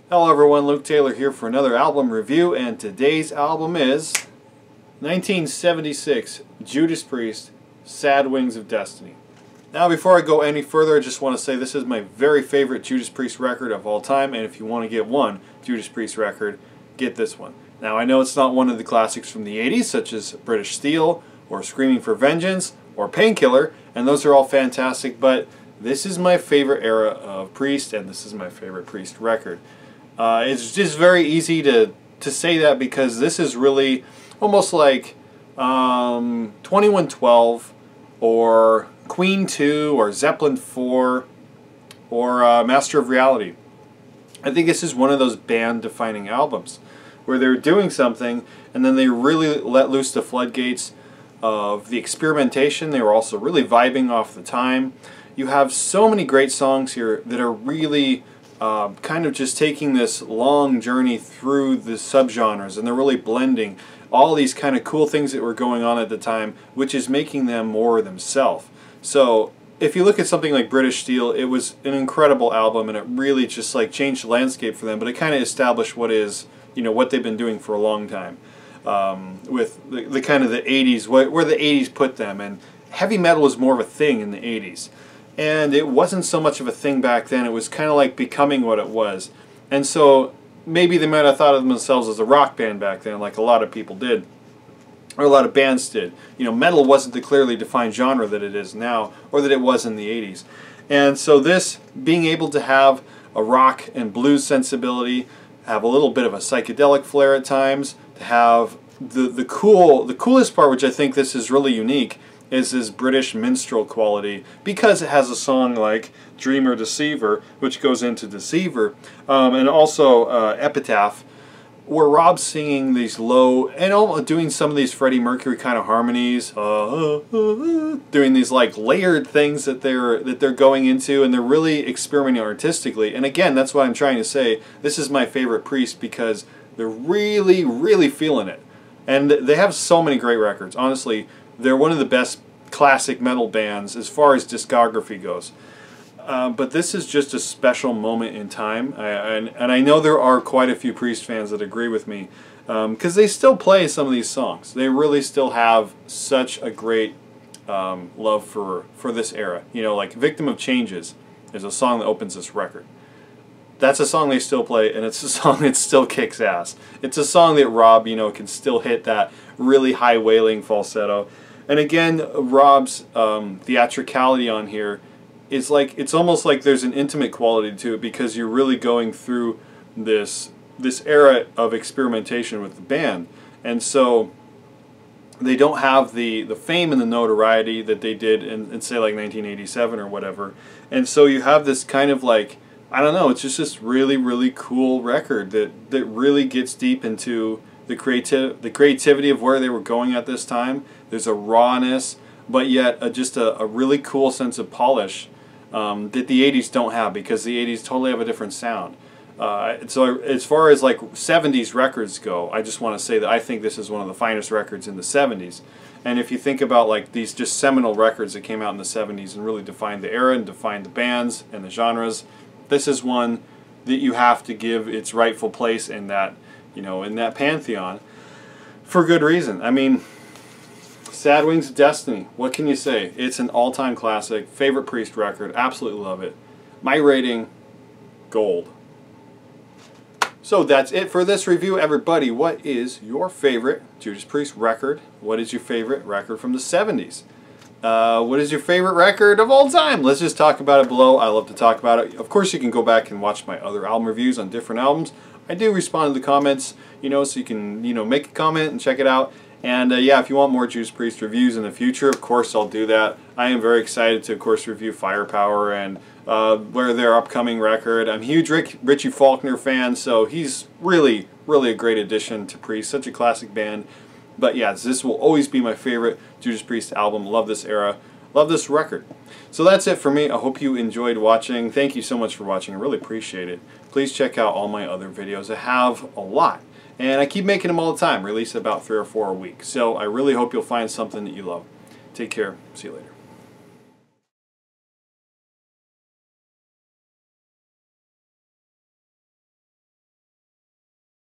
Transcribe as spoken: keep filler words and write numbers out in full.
Hello everyone, Luke Taylor here for another album review, and today's album is nineteen seventy-six Judas Priest, Sad Wings of Destiny. Now before I go any further, I just want to say this is my very favorite Judas Priest record of all time, and if you want to get one Judas Priest record, get this one. Now I know it's not one of the classics from the eighties, such as British Steel, or Screaming for Vengeance, or Painkiller, and those are all fantastic, but this is my favorite era of Priest, and this is my favorite Priest record. Uh, it's just very easy to, to say that because this is really almost like um, twenty-one twelve or Queen two or Zeppelin four or uh, Master of Reality. I think this is one of those band-defining albums where they're doing something and then they really let loose the floodgates of the experimentation. They were also really vibing off the time. You have so many great songs here that are really Uh, kind of just taking this long journey through the subgenres, and they're really blending all these kind of cool things that were going on at the time, which is making them more themselves. So if you look at something like British Steel, it was an incredible album, and it really just like changed the landscape for them, but it kind of established what is, you know, what they've been doing for a long time, um, with the, the kind of the eighties, where, where the eighties put them, and heavy metal was more of a thing in the eighties. And it wasn't so much of a thing back then. It was kind of like becoming what it was. And so maybe they might have thought of themselves as a rock band back then, like a lot of people did, or a lot of bands did. You know, metal wasn't the clearly defined genre that it is now, or that it was in the eighties. And so this, being able to have a rock and blues sensibility, have a little bit of a psychedelic flair at times, to have the, the cool, the coolest part, which I think this is really unique, is this British minstrel quality, because it has a song like Dreamer Deceiver, which goes into Deciever, um, and also uh, Epitaph, where Rob's singing these low, and all, doing some of these Freddie Mercury kind of harmonies, uh, uh, uh, doing these like layered things that they're that they're going into, and they're really experimenting artistically. And again, that's what I'm trying to say. This is my favorite Priest because they're really, really feeling it, and they have so many great records. Honestly, they're one of the best classic metal bands as far as discography goes. Uh, but this is just a special moment in time. I, and, and I know there are quite a few Priest fans that agree with me, because um, they still play some of these songs. They really still have such a great um, love for, for this era. You know, like Victim of Changes is a song that opens this record. That's a song they still play, and it's a song that still kicks ass. It's a song that Rob, you know, can still hit that really high wailing falsetto. And again, Rob's um, theatricality on here is like, it's almost like there's an intimate quality to it, because you're really going through this this era of experimentation with the band. And so they don't have the, the fame and the notoriety that they did in, in say like nineteen eighty-seven or whatever. And so you have this kind of like, I don't know, it's just this really, really cool record that, that really gets deep into the creative, the creativity of where they were going at this time. There's a rawness, but yet a, just a, a really cool sense of polish um, that the eighties don't have, because the eighties totally have a different sound. Uh, so as far as like seventies records go, I just want to say that I think this is one of the finest records in the seventies. And if you think about like these just seminal records that came out in the seventies and really defined the era and defined the bands and the genres, this is one that you have to give its rightful place in that, you know, in that pantheon, for good reason. I mean, Sad Wings of Destiny, what can you say? It's an all-time classic, favorite Priest record, absolutely love it. My rating, gold. So that's it for this review, everybody. What is your favorite Judas Priest record? What is your favorite record from the seventies? Uh, what is your favorite record of all time? Let's just talk about it below. I love to talk about it. Of course, you can go back and watch my other album reviews on different albums. I do respond to the comments, you know, so you can, you know, make a comment and check it out. And uh, yeah, if you want more Judas Priest reviews in the future, of course I'll do that. I am very excited to, of course, review Firepower and uh, where their upcoming record. I'm a huge Rick, Richie Faulkner fan, so he's really, really a great addition to Priest. Such a classic band. But yeah, this will always be my favorite Judas Priest album. Love this era. Love this record. So that's it for me. I hope you enjoyed watching. Thank you so much for watching. I really appreciate it. Please check out all my other videos. I have a lot. And I keep making them all the time. Release about three or four a week. So I really hope you'll find something that you love. Take care. See you later.